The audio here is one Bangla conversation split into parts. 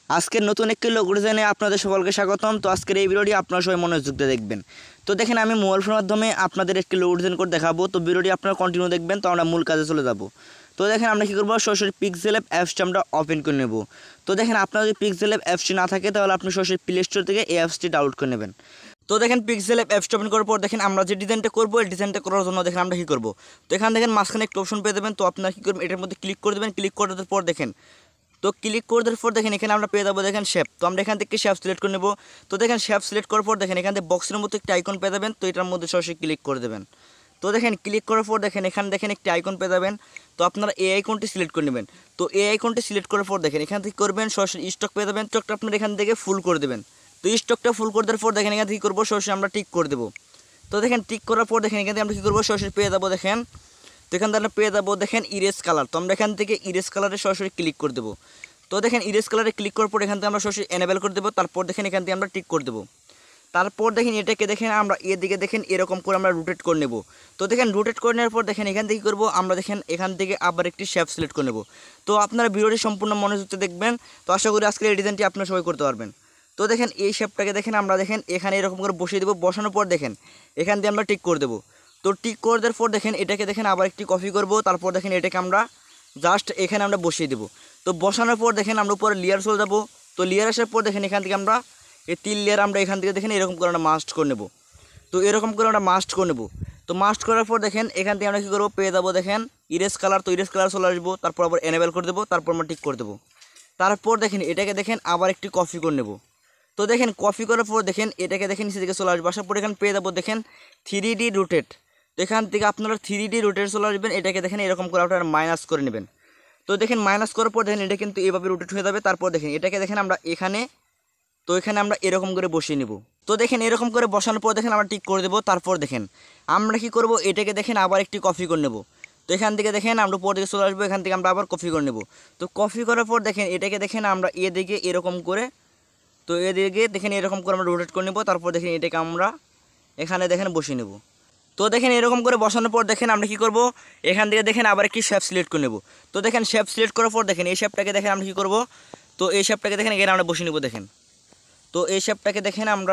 আজকের নতুন একটি লোগো ডিজাইনে আপনাদের সকলকে স্বাগতম। তো আজকের এই ভিডিওটি আপনারা সবাই মনোযোগ দিয়ে দেখবেন। তো দেখেন আমি মোবাইল ফোনের মাধ্যমে আপনাদের একটি লোগো ডিজাইন করে দেখাবো। তো ভিডিওটি আপনারা কন্টিনিউ দেখবেন, তো আমরা মূল কাজে চলে যাব। তো দেখেন আমরা কী করবো, সরাসরি পিক্সেলab অ্যাপসটি আমরা ওপেন করে নেব। তো দেখেন আপনার যদি পিক্সেলab অ্যাপসটি না থাকে তাহলে আপনি সরাসরি প্লে স্টোর থেকে এই অ্যাপসটি ডাউনলোড করে নেবেন। তো দেখেন পিক্সেলab অ্যাপসটি ওপেন করার পর দেখেন আমরা যে ডিজাইনটা করবো, এই ডিজাইনটা করার জন্য দেখেন আমরা কী করবো, তো এখানে দেখেন মাঝখানে একটা অপশন পেয়ে দেবেন। তো আপনারা কী করবেন, এটার মধ্যে ক্লিক করে দেবেন। ক্লিক করার পর দেখেন, তো ক্লিক করে দেওয়ার পর দেখেন এখানে আমরা পেয়ে যাবো দেখেন শেপ। তো আমরা এখান থেকে শেপ সিলেক্ট করে নেব। তো দেখেন শেপ সিলেক্ট করার পর দেখেন এখান থেকে বক্সের মতো একটা আইকন পেয়ে যাবেন। তো এটার মধ্যে সরাসরি ক্লিক করে দেবেন। তো দেখেন ক্লিক করার পর দেখেন এখানে দেখেন একটি আইকন পেয়ে যাবেন। তো আপনারা এই আইকনটি সিলেক্ট করে নেবেন। তো এই আইকনটি সিলেক্ট করার পর দেখেন এখান থেকে করবেন সরাসরি স্টক পেয়ে যাবেন। স্টকটা আপনারা এখান থেকে ফুল করে দেবেন। তো স্টকটা ফুল করে দেওয়ার পর দেখেন এখান থেকে করবো সরাসরি আমরা টিক করে দেবো। তো দেখেন টিক করার পর দেখেন এখান থেকে আমরা কী করবো, সরাসরি পেয়ে যাবো দেখেন। তো এখান থেকে আমরা পেয়ে যাবো দেখেন ইরেজ কালার। তো আমরা এখান থেকে ইরেজ কালারে সরাসরি ক্লিক করে দেবো। তো দেখেন ইরেজ কালারে ক্লিক করার পর এখান থেকে আমরা সরাসরি এনেবেল করে দেবো। তারপর দেখেন এখান থেকে আমরা টিক করে দেবো। তারপর দেখেন এটাকে দেখেন আমরা এদিকে দেখেন এরকম করে আমরা রোটেট করে নেব। তো দেখেন রোটেট করে নেওয়ার পর দেখেন এখান থেকে করবো আমরা দেখেন এখান থেকে আবার একটি শেপ সিলেক্ট করে নেব। তো আপনারা ভিডিওটি সম্পূর্ণ মনোযোগ দিয়ে দেখবেন। তো আশা করি আজকের এই ডিজাইনটি আপনারা সবাই করতে পারবেন। তো দেখেন এই শেপটাকে দেখেন আমরা দেখেন এখানে এরকম করে বসিয়ে দেবো। বসানোর পর দেখেন এখান দিয়ে আমরা টিক করে দেবো। তো টিক করে দেওয়ার পর দেখেন এটাকে দেখেন আবার একটি কপি করব। তারপর দেখেন এটাকে আমরা জাস্ট এখানে আমরা বসিয়ে দেবো। তো বসানোর পর দেখেন আমরা উপরে লেয়ার চলে যাবো। তো লেয়ার আসার পর দেখেন এখান থেকে আমরা এই 3 লেয়ার আমরা এখান থেকে দেখেন এরকম করে আমরা মাস্ট করে নেব। তো এরকম করে আমরা মাস্ট করে নেব। তো মাস্ট করার পর দেখেন এখান থেকে আমরা কী করবো, পেয়ে যাবো দেখেন ইরেজ কালার। তো ইরেজ কালার চলে আসবো। তারপর আবার এনেবেল করে দেবো। তারপর আমরা টিক করে দেবো। তারপর দেখেন এটাকে দেখেন আবার একটি কপি করে নেব। তো দেখেন কপি করার পর দেখেন এটাকে দেখেন নিচে দিকে চলে আসবো। আসার পর এখানে পেয়ে যাবো দেখেন 3D রোটেট। তো এখান থেকে আপনারা 3D রোটেট চলে আসবেন। এটাকে দেখেন এরকম করে আপনারা মাইনাস করে নেবেন। তো দেখেন মাইনাস করার পর দেখেন এটা কিন্তু এভাবে রোটেট হয়ে যাবে। তারপর দেখেন এটাকে দেখেন আমরা এখানে, তো এখানে আমরা এরকম করে বসিয়ে নেব। তো দেখেন এরকম করে বসানোর পর দেখেন আমরা টিক করে দেবো। তারপর দেখেন আমরা কি করব, এটাকে দেখেন আবার একটি কপি করে নেব। তো এখান থেকে দেখেন আমরা উপর দিকে চলে আসবো। এখান থেকে আমরা আবার কপি করে নেব। তো কপি করার পর দেখেন এটাকে দেখেন আমরা এদিকে এরকম করে, তো এদিকে দেখেন এরকম করে আমরা রোটেট করে নেব। তারপর দেখেন এটাকে আমরা এখানে দেখেন বসিয়ে নেব। তো দেখেন এরকম করে বসানোর পর দেখেন আমরা কী করব, এখান থেকে দেখেন আবার একটি শেপ সিলেক্ট করে নেব। তো দেখেন শেপ সিলেক্ট করার পর দেখেন এই শেপটাকে দেখেন আমরা কী করব, তো এই শেপটাকে দেখেন এখানে আমরা বসিয়ে নেব দেখেন। তো এই শেপটাকে দেখেন আমরা,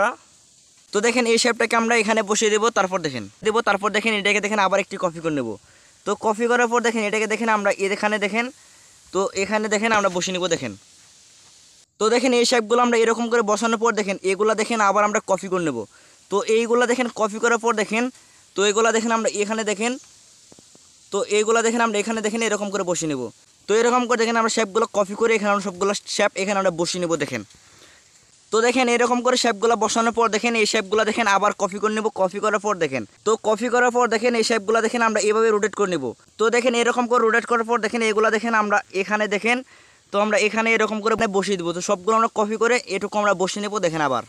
তো দেখেন এই শেপটাকে আমরা এখানে বসিয়ে দেবো। তারপর দেখেন তারপর দেখেন এটাকে দেখেন আবার একটি কপি করে নেব। তো কপি করার পর দেখেন এটাকে দেখেন আমরা এখানে দেখেন, তো এখানে দেখেন আমরা বসিয়ে নেব দেখেন। তো দেখেন এই শেপগুলো আমরা এরকম করে বসানোর পর দেখেন এগুলা দেখেন আবার আমরা কপি করে নেব। তো এইগুলা দেখেন কপি করার পর দেখেন, তো এগুলা দেখেন আমরা এখানে দেখেন, তো এইগুলা দেখেন আমরা এখানে দেখেন এরকম করে বসিয়ে নেব। তো এরকম করে দেখেন আমরা শেপগুলো কপি করে এখানে আমরা সবগুলো শেপ এখানে আমরা বসিয়ে নেব দেখেন। তো দেখেন এরকম করে শেপগুলো বসানোর পর দেখেন এই শেপগুলো দেখেন আবার কপি করে নেব। কপি করার পর দেখেন, তো কপি করার পর দেখেন এই শেপগুলো দেখেন আমরা এভাবে রোটেট করে নেব। তো দেখেন এরকম করে রোটেট করার পর দেখেন এগুলো দেখেন আমরা এখানে দেখেন, তো আমরা এখানে এরকম করে বসিয়ে দেবো। তো সবগুলো আমরা কপি করে এটুকু আমরা বসিয়ে নেব দেখেন আবার।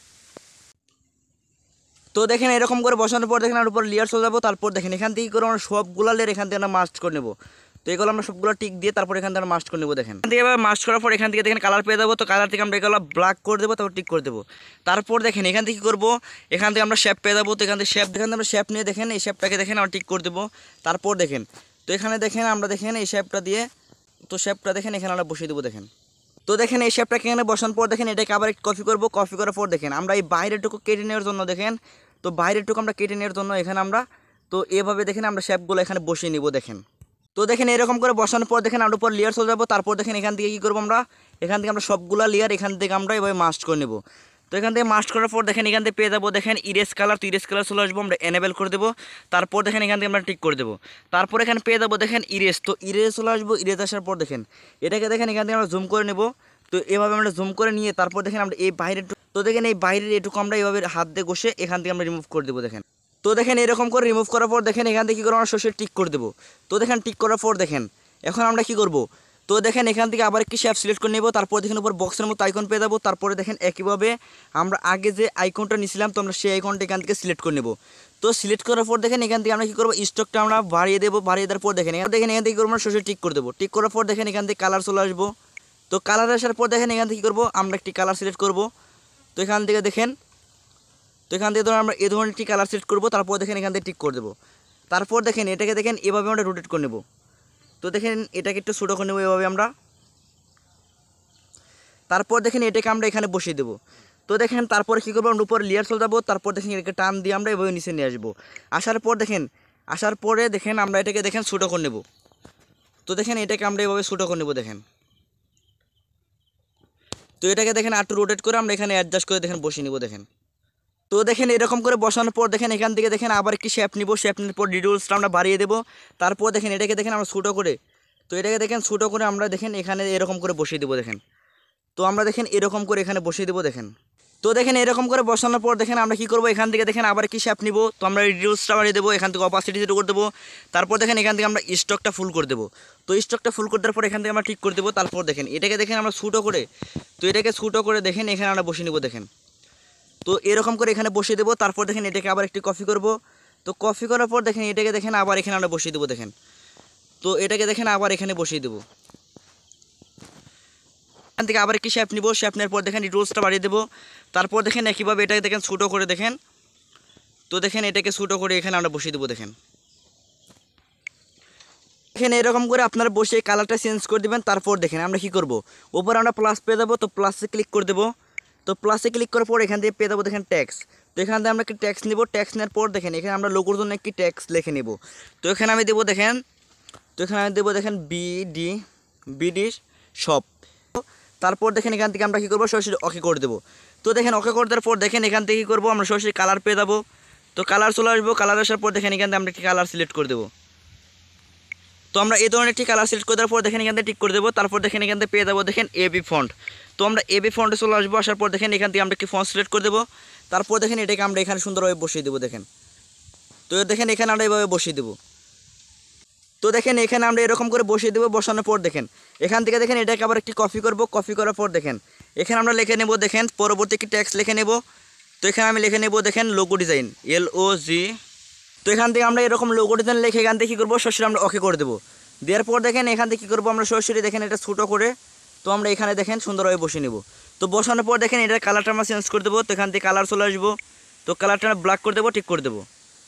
তো দেখেন এরকম করে বসানোর পর দেখেন আমরা উপর লেয়ার চলে যাবো। তারপর দেখেন এখান থেকে করে আমরা সবগুলো লেয়ার এখান থেকে আমরা মাস্ট করে নেব। তো এগুলো আমরা সবগুলো টিক দিয়ে তারপর এখান থেকে আমরা মাস্ট করে নেব দেখেন। এখান থেকে এবার মাস্ট করার পর এখান থেকে দেখেন কালার পেয়ে যাবো। তো কালার থেকে আমরা এগুলো ব্ল্যাক করে দেবো, তারপর টিক করে দেবো। তারপর দেখেন এখান থেকে কী করবো, এখান থেকে আমরা শেপ পেয়ে যাবো। তো এখান থেকে শেপ, এখান থেকে আমরা শেপ নিয়ে দেখেন এই শেপটাকে দেখেন আমরা টিক করে দেবো। তারপর দেখেন, তো এখানে দেখেন আমরা দেখেন এই শেপটা দিয়ে, তো শেপটা দেখেন এখানে আমরা বসিয়ে দেবো দেখেন। তো দেখেন এই শেপটাকে এখানে বসানোর পর দেখেন এটাকে আবার একটু কপি করবো। কপি করার পর দেখেন আমরা এই বাইরেটুকু কেটে নেওয়ার জন্য দেখেন, তো বাইরেটুকু আমরা কেটে নেওয়ার জন্য এখানে আমরা, তো এভাবে দেখেন আমরা শেপগুলো এখানে বসিয়ে নিব দেখেন। তো দেখেন এরকম করে বসানোর পর দেখেন আমরা উপর লেয়ার চলে যাবো। তারপর দেখেন এখান থেকে কী করবো আমরা, এখান থেকে আমরা সবগুলো লেয়ার এখান থেকে আমরা এভাবে মাস্ট করে নেব। তো এখান থেকে মাস্ট করার পর দেখেন এখান থেকে পেয়ে যাবো দেখেন ইরেজ কালার। তো ইরেজ কালার চলে আসবো, আমরা এনেবেল করে দেবো। তারপর দেখেন এখান থেকে আমরা টিক করে দেবো। তারপর এখানে পেয়ে যাবো দেখেন ইরেজ। তো ইরেজ চলে আসবো। ইরেজ আসার পর দেখেন এটাকে দেখেন এখান থেকে আমরা জুম করে নেব। তো এভাবে আমরা জুম করে নিয়ে তারপর দেখেন আমরা এই বাইরের, তো দেখেন এই বাইরের এটুকু আমরা এইভাবে হাত দিয়ে ঘষে এখান থেকে আমরা রিমুভ করে দেবো দেখেন। তো দেখেন এরকম করে রিমুভ করার পর দেখেন এখান থেকে কী করবো, আমরা সরাসরি টিক করে দেবো। তো দেখেন টিক করার পর দেখেন এখন আমরা কি করব, তো দেখেন এখান থেকে আবার একটি শেপ সিলেক্ট করে নেব। তারপর দেখেন উপর বক্সের মতো আইকন পেয়ে যাবো। তারপরে দেখেন একইভাবে আমরা আগে যে আইকনটা নিয়েছিলাম, তো আমরা সেই আইকনটা এখান থেকে সিলেক্ট করে নেব। তো সিলেক্ট করার পর দেখেন এখান থেকে আমরা কী করবো, স্টকটা আমরা বাড়িয়ে দেবো। বাড়িয়ে দেওয়ার পর দেখেন এখান থেকে করবো আমরা সরাসরি টিক করে দেবো। টিক করার পর দেখেন এখান থেকে কালার চলে আসবো। তো কালার আসার পর দেখেন এখান থেকে কী করবো, আমরা একটি কালার সিলেক্ট করব। তো এখান থেকে দেখেন, তো এখান থেকে ধরুন আমরা এই ধরনের একটি কালার সিলেক্ট করবো। তারপর দেখেন এখান থেকে টিক করে দেবো। তারপর দেখেন এটাকে দেখেন এভাবে আমরা রোটেট করে নেব। তো দেখেন এটাকে একটু ছোটো করে নেবো এভাবে আমরা। তারপর দেখেন এটাকে আমরা এখানে বসিয়ে দেবো। তো দেখেন তারপরে কী করবো, আমরা উপরে লেয়ার চলে যাবো। তারপর দেখেন এটাকে টান দিয়ে আমরা এভাবে নিচে নিয়ে আসবো। আসার পরে দেখেন আমরা এটাকে দেখেন ছোটো করে নেব। তো দেখেন এটাকে আমরা এভাবে ছোটো করে নেব দেখেন। তো এটাকে দেখেন একটু রোটেট করে আমরা এখানে অ্যাডজাস্ট করে দেখেন বসিয়ে নেব দেখেন। তো দেখেন এরকম করে বসানোর পর দেখেন এখান থেকে দেখেন আবার একটি শেপ নিব, শেপ নেওয়ার পর ডিটেলসটা আমরা বাড়িয়ে দেবো। তারপর দেখেন এটাকে দেখেন আমরা ছোটো করে, তো এটাকে দেখেন ছোটো করে আমরা দেখেন এখানে এরকম করে বসিয়ে দেবো দেখেন। তো আমরা দেখেন এরকম করে এখানে বসিয়ে দেবো দেখেন। তো দেখেন এরকম করে বসানোর পর দেখেন আমরা কী করবো, এখান থেকে দেখেন আবার কি শেপ নিব। তো আমরা রিডিউসটা বাড়িয়ে দেবো, এখান থেকে অপাসিটি জিরো করে দেবো। তারপর দেখেন এখান থেকে আমরা স্টকটা ফুল করে দেবো। তো স্টকটা ফুল করে দেওয়ার পর এখান থেকে আমরা ঠিক করে দেবো। তারপর দেখেন এটাকে দেখেন আমরা ছোটো করে, তো এটাকে ছোটো করে দেখেন এখানে আমরা বসিয়ে নেবো দেখেন। তো এরকম করে এখানে বসিয়ে দেবো। তারপর দেখেন এটাকে আবার একটি কপি করব। তো কপি করার পর দেখেন এটাকে দেখেন আবার এখানে আমরা বসিয়ে দেবো দেখেন। তো এটাকে দেখেন আবার এখানে বসিয়ে দেবো। এখান থেকে আবার একটি শেপ নিব, শেপ নেওয়ার পর দেখেন রিডিউসটা বাড়িয়ে দেবো। তারপর দেখেন একইভাবে এটাকে দেখেন ছোটো করে দেখেন। তো দেখেন এটাকে ছোটো করে এখানে আমরা বসিয়ে দেবো দেখেন। এখানে এরকম করে আপনারা বসে কালারটা চেঞ্জ করে দেবেন। তারপর দেখেন আমরা কী করব, ওপরে আমরা প্লাস পেয়ে দেবো। তো প্লাসে ক্লিক করে দেবো। তো প্লাসে ক্লিক করার পর এখান থেকে পেয়ে দেবো দেখেন ট্যাক্স। তো এখান থেকে আমরা একটি ট্যাক্স নিব। ট্যাক্স নেওয়ার পর দেখেন এখানে আমরা লোগোর জন্য একটি ট্যাক্স লিখে নেব। তো এখানে আমি দেবো দেখেন, তো এখানে আমি দেবো দেখেন বিডি শপ। তারপর দেখেন এখান থেকে আমরা কী করবো, সরাসরি ওকে করে দেবো। তো দেখেন ওকে করে দেওয়ার পর দেখেন এখান থেকে কী করবো, আমরা সরাসরি কালার পেয়ে যাবো। তো কালার চলে আসবো। কালার আসার পর দেখেন এখান থেকে আমরা একটি কালার সিলেক্ট করে দেবো। তো আমরা এই ধরনের একটি কালার সিলেক্ট করে দেওয়ার পর দেখেন এখান থেকে টিক করে দেবো। তারপর দেখেন এখান থেকে পেয়ে যাবো দেখেন এবি ফন্ট। তো আমরা এবি ফন্টে চলে আসবো। আসার পর দেখেন এখান থেকে আমরা একটি ফন্ট সিলেক্ট করে দেবো। তারপর দেখেন এটাকে আমরা এখানে সুন্দরভাবে বসিয়ে দেবো দেখেন। তো দেখেন এখানে আমরা এইভাবে বসিয়ে দেবো। তো দেখেন এখানে আমরা এরকম করে বসিয়ে দেবো। বসানোর পর দেখেন এখান থেকে দেখেন এটাকে আবার একটি কপি করব। কপি করার পর দেখেন এখানে আমরা লিখে নেব দেখেন পরবর্তী একটি ট্যাক্স লিখে নেব। তো এখানে আমি লিখে নেব দেখেন লোগো ডিজাইন LOG। তো এখান থেকে আমরা এরকম লোগো ডিজাইন লিখে এখান থেকে কী করবো, সরাসরি আমরা ওকে করে দেবো। দেওয়ার পর দেখেন এখান থেকে কী করবো, আমরা সরাসরি দেখেন এটা ছোটো করে, তো আমরা এখানে দেখেন সুন্দরভাবে বসিয়ে নেব। তো বসানোর পর দেখেন এটার কালারটা আমরা চেঞ্জ করে দেবো। তো এখান থেকে কালার চলে আসবো। তো কালারটা আমরা ব্ল্যাক করে দেবো, ঠিক করে দেবো।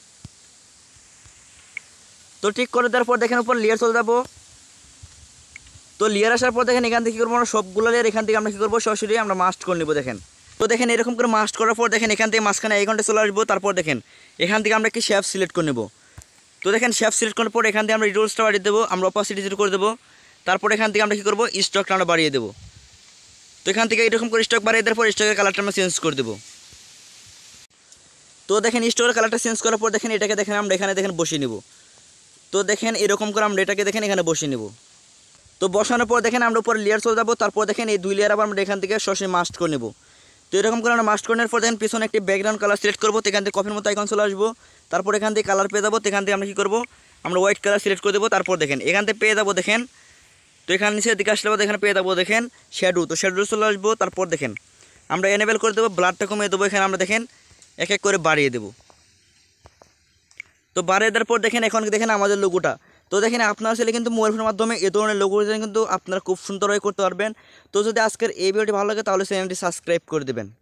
তো ঠিক করে দেওয়ার পর দেখেন উপর লেয়ার চলে যাবো। তো লেয়ার আসার পর দেখেন এখান থেকে কী করবো, আমরা সবগুলো লেয়ার এখান থেকে আমরা কী করবো, সরাসরি আমরা মাস্ট করে নেবো দেখেন। তো দেখেন এরকম করে মাস্ট করার পর দেখেন এখান থেকে মাঝখানে আইকনটা চলে আসবো। তারপর দেখেন এখান থেকে আমরা একটি শেপ সিলেক্ট করে নেব। তো দেখেন শেপ সিলেক্ট করার পর এখান থেকে আমরা রিডিউসটা বাড়িয়ে দেবো, আমরা অপাসিটি জিরো করে দেবো। তারপর এখান থেকে আমরা কী করবো, স্টকটা আমরা বাড়িয়ে দেবো। তো এখান থেকে এরকম করে স্টক বাড়িয়ে দেওয়ার পর স্টকের কালারটা আমরা চেঞ্জ করে দেবো। তো দেখেন স্টকের কালারটা চেঞ্জ করার পর দেখেন এটাকে দেখেন আমরা এখানে দেখেন বসিয়ে নেব। তো দেখেন এরকম করে আমরা এটাকে দেখেন এখানে বসিয়ে নেব। তো বসানোর পর দেখেন আমরা উপরে লেয়ার চলে যাবো। তারপর দেখেন এই দুই লেয়ার আবার আমরা এখান থেকে সরাসরি মাস্ট করে নেব। তো এরকম করে আমরা মাস্ট করে নেওয়ার পর দেখেন পিছনে একটি ব্যাকগ্রাউন্ড কালার সিলেক্ট করবো। তো এখান থেকে কফির মতো আইকন চলে আসবো। তারপর এখান থেকে কালার পেয়ে যাবো। তো এখান থেকে আমরা কী করবো, আমরা হোয়াইট কালার সিলেক্ট করে দেবো। তারপর দেখেন এখান থেকে পেয়ে যাবো দেখেন, তো এখানে নিচের দিকে আসলে এখানে পেয়ে যাবো দেখেন শ্যাডো। তো শ্যাডো চলে আসবো। তারপর দেখেন আমরা এনেবেল করে দেবো, ব্লাডটা কমিয়ে দেবো। এখানে আমরা দেখেন এক এক করে বাড়িয়ে দেবো। তো বাড়িয়ে দেওয়ার পর দেখেন এখন দেখেন আমাদের লোগোটা। তো দেখেন আপনারা চাইলে কিন্তু মোবাইল ফোনের মাধ্যমে এই ধরনের লোগো ডিজাইন কিন্তু আপনারা খুব সুন্দরভাবে করতে পারবেন। তো যদি আজকের এই ভিডিওটি ভালো লাগে তাহলে চ্যানেলটি সাবস্ক্রাইব করে দেবেন।